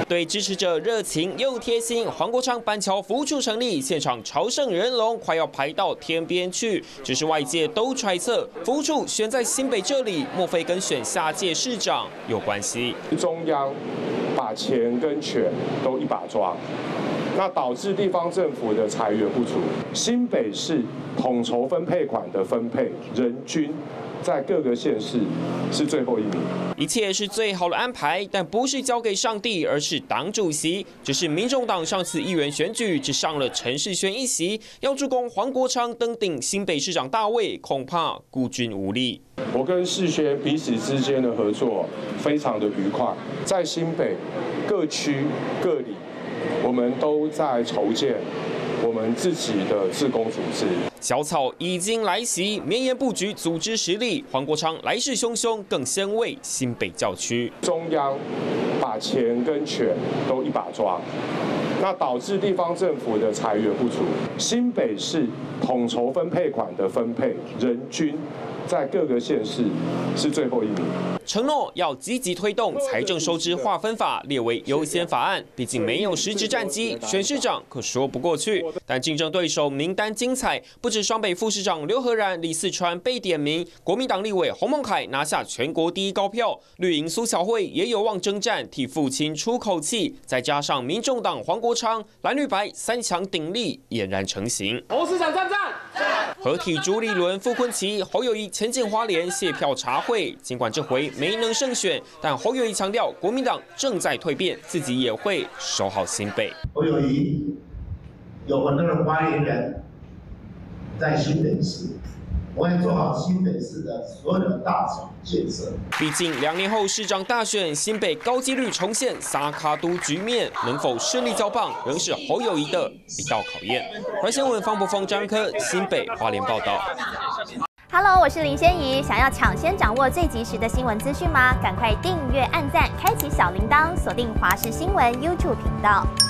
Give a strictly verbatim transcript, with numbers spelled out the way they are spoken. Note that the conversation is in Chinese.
对支持者热情又贴心，黄国昌板桥服务处成立，现场朝圣人龙快要排到天边去。只是外界都揣测，服务处选在新北这里，莫非跟选下届市长有关系？ 中央把钱跟权都一把抓。 那导致地方政府的财源不足，新北市统筹分配款的分配，人均在各个县市是最后一名。 一切是最好的安排，但不是交给上帝，而是党主席。只是民众党上次议员选举只上了陈世轩一席，要助攻黄国昌登顶新北市长大位，恐怕孤军无力。 我跟世轩彼此之间的合作非常的愉快，在新北各区各里。 我们都在筹建我们自己的志工组织， 小草已经来袭，绵延布局组织实力。黄国昌来势汹汹，更先为新北教区。 中央把钱跟权都一把抓，那导致地方政府的财源不足。新北市统筹分配款的分配，人均在各个县市是最后一名。 承诺要积极推动财政收支划分法列为优先法案，毕竟没有实质战绩，选市长可说不过去。但竞争对手名单精彩，不止双北副市长刘和然、李四川被点名，国民党立委洪孟凯拿下全国第一高票，绿营苏巧慧也有望征战，替父亲出口气。再加上民众党黄国昌、蓝绿白三强鼎立，俨然成型。 侯市长赞赞。 合体朱立伦、傅昆萁、侯友宜前进花莲谢票茶会，尽管这回没能胜选，但侯友宜强调国民党正在蜕变，自己也会守好新北。 侯友宜有很多的花莲人在新北市，我会做好新北市的所有的大厂建设。 毕竟两年后市长大选，新北高几率重现撒卡都局面，能否顺利交棒，仍是侯友宜的一道考验。而新闻方博峰、张科新北花莲报道。 Hello， 我是林仙怡。想要抢先掌握最及时的新闻资讯吗？赶快订阅、按赞、开启小铃铛，锁定华视新闻 YouTube 频道。